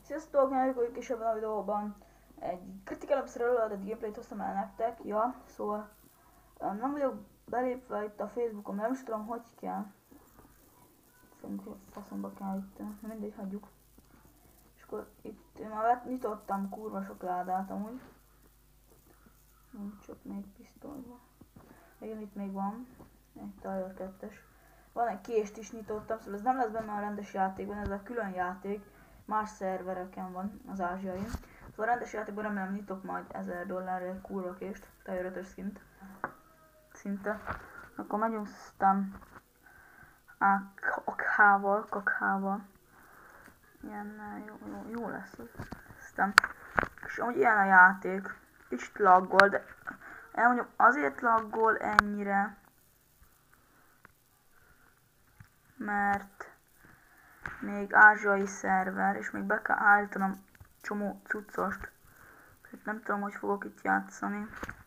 Sziasztok, nyerjük is ebben a videóban egy Critical Ops Reloaded gameplayt hoztam el nektek, ja, szóval nem vagyok belépve itt a Facebookon, mert nem is tudom, hogy kell. Szerintem faszomba kell itt, mindegy, hagyjuk. És akkor itt én már nyitottam kurva sok ládát amúgy. Csak még pisztolyba. Igen, itt még van egy Tiger 2-es. Van egy kést is nyitottam, szóval ez nem lesz benne a rendes játékban, ez a külön játék. Más szervereken van, az ázsiai. Szóval a rendes játékban remélem nyitok majd $1000 egy kurva kést, Tiger 5-ös szinte. Akkor megyünk aztán kakhával. Ilyen jó lesz az. Aztán, és amúgy ilyen a játék. Kicsit laggol, de elmondjuk azért laggol ennyire, mert még ázsiai szerver, és még be kell állítanom csomó cuccost. Tehát nem tudom, hogy fogok itt játszani.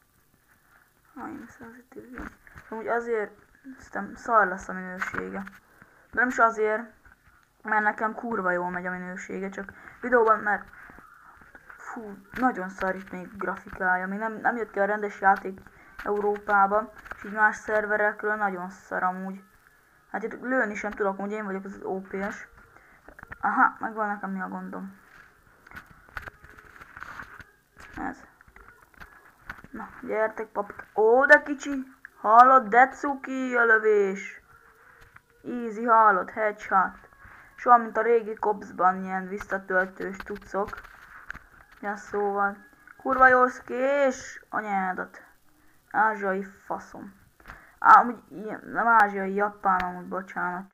Amúgy azért aztán szar lesz a minősége. De nem is azért, mert nekem kurva jól megy a minősége, csak videóban, mert fú, nagyon szar itt még grafikája. Még nem jött ki a rendes játék Európába, és így más szerverekről nagyon szar amúgy. Hát itt lőni sem tudok, hogy én vagyok az OP-s. Aha, megvan nekem mi a gondom. Ez. Na, gyertek papik. Ó, de kicsi! Hallod, de cuki a lövés! Easy, hallod, headshot. Soha, mint a régi Copsban ilyen visszatöltős tucok. Ja, szóval. Kurva jó szkés! Anyádat. Ázsiai faszom. Amúgy nem ázsiai, japán amúgy, bocsánat.